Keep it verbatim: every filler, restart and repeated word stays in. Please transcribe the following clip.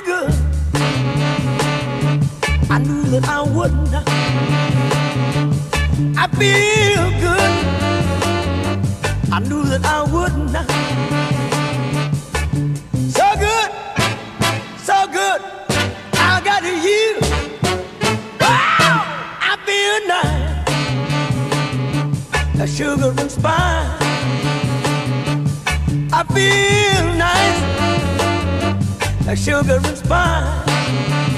good. I knew that I wouldn't. I feel good. I knew that I wouldn't. So good, so good. I got you. Wow, I feel nice. A sugar and spice. I feel nice. A sugar and spice.